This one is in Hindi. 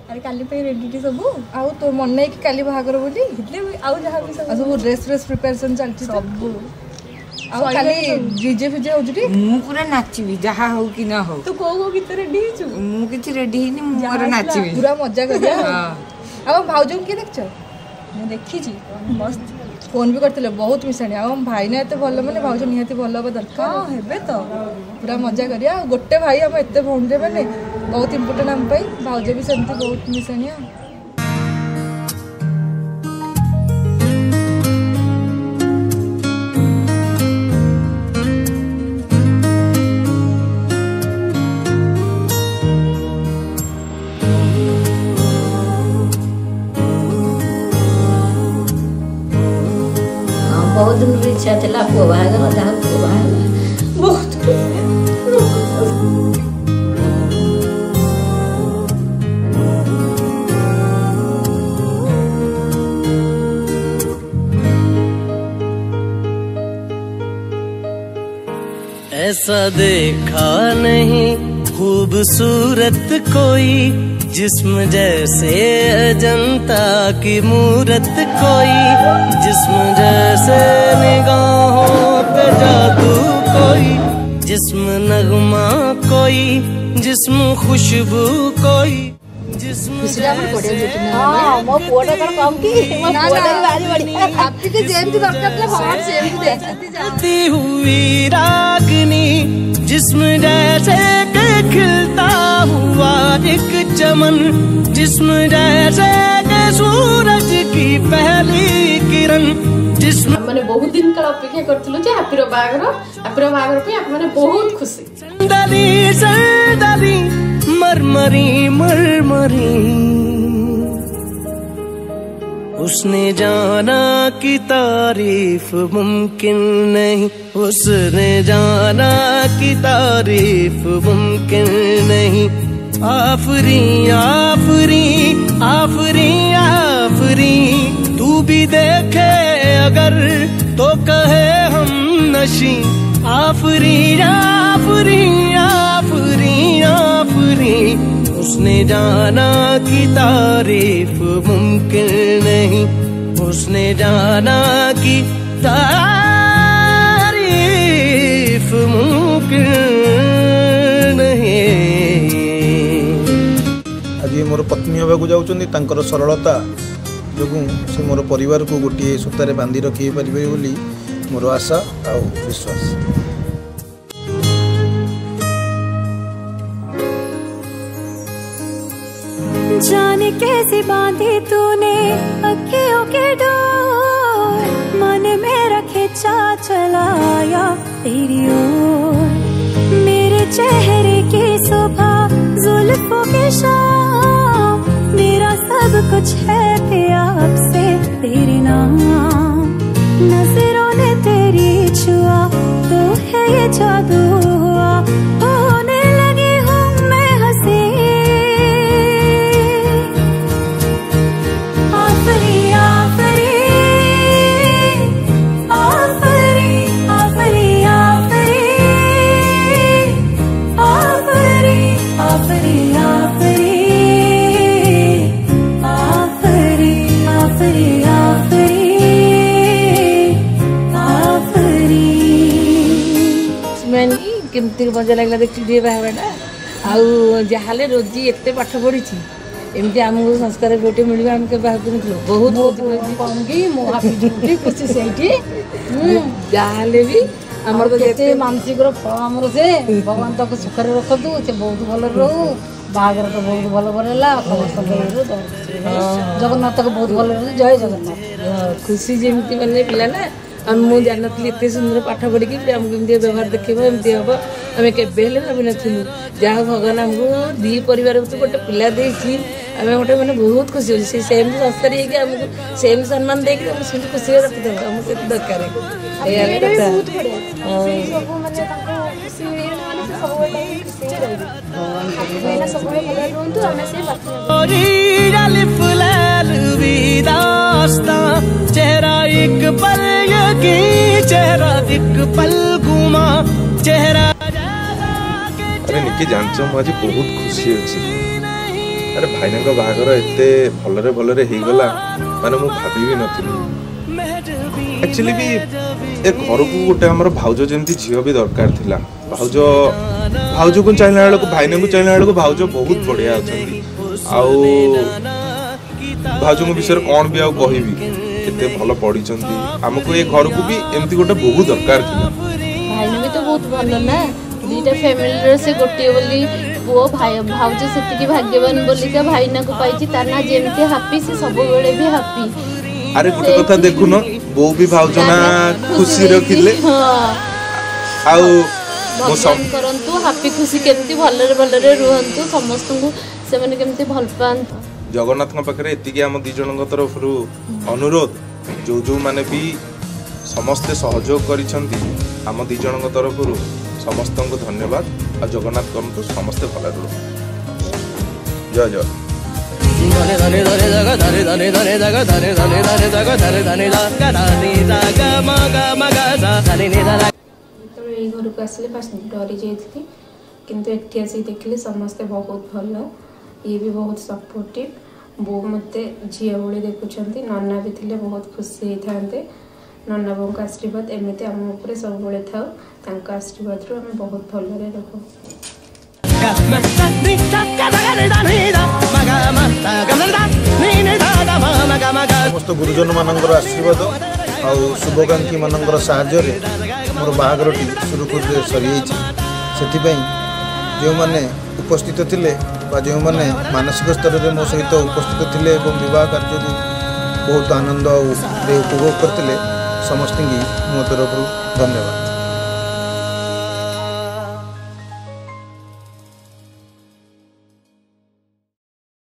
अरे काली पे रेडी सब आउ तो मन नहीं कि काली बाहागर बोली आउ जहाँ भी सब ड्रेस प्रिपरेशन चलती सब आउ काली डीजे फिजे होजुटी मु पूरा नाचिबी जहा हो कि ना हो। तू को गीत रेडी हेचु मु किछि रेडी हिनी मु पूरा नाचिबी पूरा मजा करिया अब भाउजो के देखछ मैं देखी छी मस्त फोन भी करते बहुत मिशाणी हम भाई ना एत भल मैंने भाउज निहाती भल हवा दरकार हाँ हेबे तो पूरा मजा करिया गोटे भाई हम एत भौणी मैंने बहुत इम्पोर्टेंट आम भाउज भी सेमती बहुत मिशाणिया बहुत दिन इच्छा थी पुआ बाहर जहाँ पुआ बाहर बहुत ऐसा देखा नहीं खूबसूरत कोई जिस्म जैसे अजंता की मूरत कोई जिस्म जैसे निगाहों पे जादू कोई जिस्म नगमा कोई जिस्म खुशबू कोई जिस्म हाँ मो पुआटा कर कम की मो पुआटा भारी बढ़िया आपकी के जेमती दरकार ले भगवान जेमती देती हुई रागनी जिस्म जैसे के खिलता हुआ एक चमन जिस्म जैसे के सूरज की पहली किरण जिस्म माने बहुत दिन काल अपेक्षा करथिलु जे हैप्पी बागर पे आप माने बहुत खुशी संदली संदली मरमरी मरमरी उसने जाना कि तारीफ मुमकिन नहीं उसने जाना कि तारीफ मुमकिन नहीं आफरी आफरी आफरी आफरी तू भी देखे अगर तो कहे हम नशी आफरी आफरी आफरी आफरी उसने जाना कि तारीफ मुमकिन नहीं उसने जाना कि तारीफ मुमकिन नहीं। आज मोर पत्नी होगा जाऊँ सरलता जो से मोर परिवार को गोटे सूतार बांधि रखी पारे बोली मोर आशा आ विश्वास। जाने कैसे बांधी तूने अखियों के डोर मन में रखे चा चलाया तेरी ओर मेरे चेहरे की सुबह जुल्फों के शाम मेरा सब कुछ है प्यार से तेरे नाम नजरों ने तेरी छुआ तो है ये जादू हुआ होने लगी हूँ मैं हंसी केमती मजा लगला देखिए बाहरटा आउ जहाँ रोजी एत पाठ पढ़ी एमती आमको संस्कार गोटे मिल आम के बाहर बहुत खुशी से जहाँ भी आमर तो जिते मानसिक फल आमर से भगवान तक सुखरे रखतु से बहुत भल रहू बाहर तो बहुत भल भरला जगन्नाथ को बहुत भल रह जय जगन्नाथ खुशी जमी मैंने पिला ना मुझे जान नी एत सुंदर पाठ पढ़ी आमको एमती व्यवहार देखा एमती हम आम के भावी नु जहाँ भगवान आमको दी परिवार गोटे पिला देसी आम गोटे मैंने बहुत खुशी होती सेम संस्कार आमको सेम सम्मान देकर खुशी रखी आमको से दरकार चेहरा एक पल चेहरा एक पल घुमा चेहरा। अरे निकी जानच आज बहुत खुशी अच्छी अरे भाईना बाहागर एते भलरे भलरे गला माने मु भाभी भी नथिली। एक्चुअली भी ए घर को गोटे हमर भाउजो जेमती झियो भी दरकार थिला। भाउजो को चाहला बेलको भाईना को चाहला बेलको भाउजो बहुत बढ़िया अछंती। आउ भाउजो को विषय कोन भी आउ कहिबी केते भल पड़ी चंती। हमको ए घर को भी एमती गोटे बहुत दरकार थिला। भाईना भी तो बहुत भल ना दीटा फैमिली से गोटे बोली पुओ भाई भाउज से भाग्यवान बोलिका भाईना को पाई तार ना जेमती हैप्पी से सब बेले भी हैप्पी। अरे गोटे कथा देखु न बो भी भाउज ना खुशी रखिले आउ भगवान करंतु हैप्पी खुशी केमती भलरे भलरे रुहंतु समस्त को से माने केमती भल पांतु। जगन्नाथ पाखे एतिकी आम दी जन तरफ अनुरोध जो जो माने भी समस्ते सहयोग करिसंती आम दी जन तरफ समस्त को धन्यवाद। आ जगन्नाथ करंतु समस्ते भल रो। जय जय। धने धने धने जगा धने धने धने जगा धने धने धने जगा धने धने जगा धने जगा मगा मगा धने ने जगा तो ए घर को आसले फास्ट डरी जाइथि किंतु एठी आसी देखले समस्त बहुत भल ये भी बहुत सपोर्टिव बो मते झिया बोली देखुछंती नन्ना भी थिले बहुत खुशी थांते। नन्ना बो का आशीर्वाद एमिते हम ऊपर सब बळे थाउ तांका आशीर्वाद रो हम बहुत भलरे रखो। समस्त गुरुजन मानकर आशीर्वाद आ शुभकांक्षी मानकर साहाय्य मोर बाहागरटी सुरुखुर सरी से जो मैंने उपस्थित थिले जो मैंने मानसिक स्तर में मो सहित उपस्थित थिले विवाह कार्य को बहुत आनंद उपभोग करते समस्त मो तरफ धन्यवाद।